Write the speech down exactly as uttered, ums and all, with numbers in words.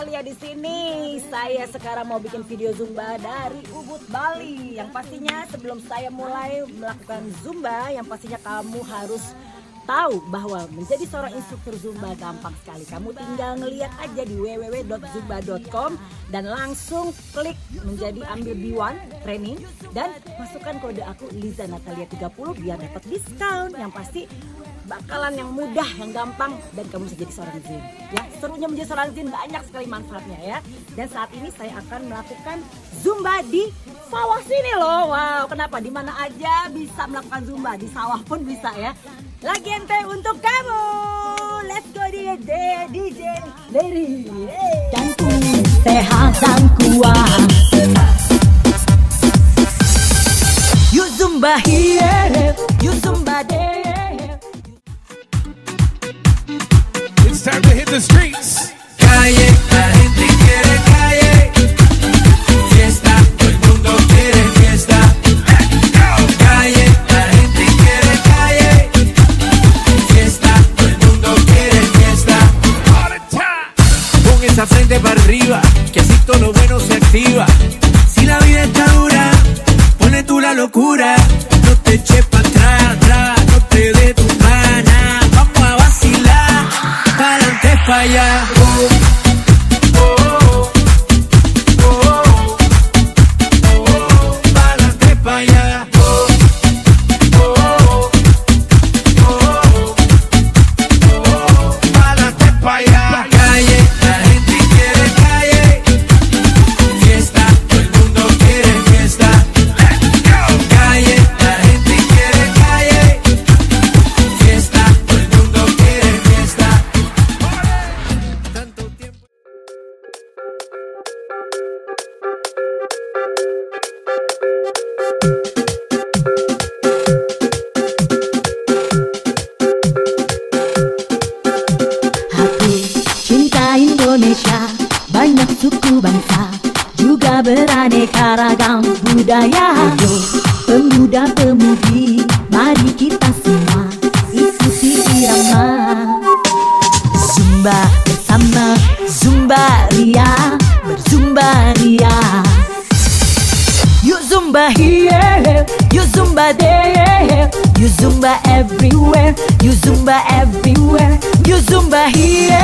Natalia di sini. Saya sekarang mau bikin video Zumba dari Ubud, Bali. Yang pastinya sebelum saya mulai melakukan Zumba, yang pastinya kamu harus tahu bahwa menjadi seorang instruktur Zumba gampang sekali. Kamu tinggal ngeliat aja di w w w dot zumba dot com dan langsung klik menjadi ambil B satu training dan masukkan kode aku Liza Natalia tiga puluh biar dapat diskon. Yang pasti bakalan yang mudah, yang gampang, dan kamu bisa jadi seorang ZIN. Ya, serunya menjadi seorang ZIN banyak sekali manfaatnya ya. Dan saat ini saya akan melakukan Zumba di sawah sini loh. Wow, kenapa? Di mana aja bisa melakukan Zumba, di sawah pun bisa ya. Lagi ente untuk kamu. Let's go D J D J dari. Jantung sehat dan kuat. You Zumba here, you Zumba there. It's time to hit the streets. Calle, la gente quiere calle. Fiesta, todo el mundo quiere fiesta. Calle, la gente quiere calle. Fiesta, todo el mundo quiere fiesta. Pon esa frente para arriba, que así todo lo bueno se activa. Si la vida está dura, pone tú la locura. No te eches para atrás, atrás, no te dé tu mana. Vamos a vacilar, pa'lante pa' allá. Oh, oh, oh, oh, oh, oh, pa'lante pa' allá. Oh, oh, oh, oh, oh, pa'lante pa' allá. Calle, la gente quiere calle. Fiesta, todo el mundo quiere fiesta. Calle, la gente quiere calle. Fiesta, todo el mundo quiere fiesta. Tanto tiempo. Aku cinta Indonesia, banyak suku bangsa, juga beraneka ragam budaya. Ayo pemuda-pemudi, mari kita semua ikuti irama Zumba bersama Zumba Ria, berzumba Ria. You Zumba here, you Zumba there, you Zumba everywhere, you Zumba everywhere, you Zumba here,